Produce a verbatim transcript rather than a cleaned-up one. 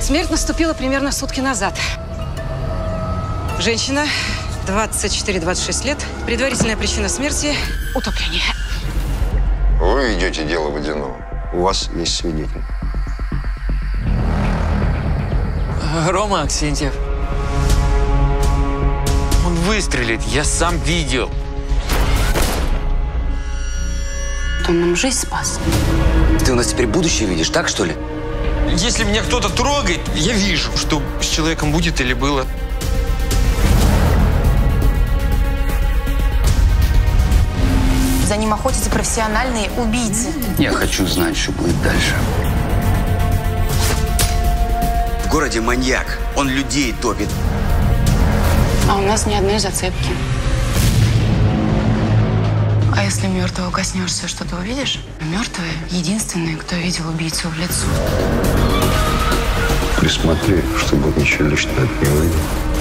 Смерть наступила примерно сутки назад. Женщина, двадцать четыре — двадцать шесть лет. Предварительная причина смерти – утопление. Вы ведете дело Водяного. У вас есть свидетель. Рома Аксентьев. Он выстрелит, я сам видел. Он нам жизнь спас. Ты у нас теперь будущее видишь, так что ли? Если меня кто-то трогает, я вижу, что с человеком будет или было. За ним охотятся профессиональные убийцы. Я хочу знать, что будет дальше. В городе маньяк. Он людей топит. А у нас ни одной зацепки. А если мертвого коснешься, что ты увидишь? Мертвые — единственные, кто видел убийцу в лицо. Присмотри, чтобы он ничего лишнего от него не видел.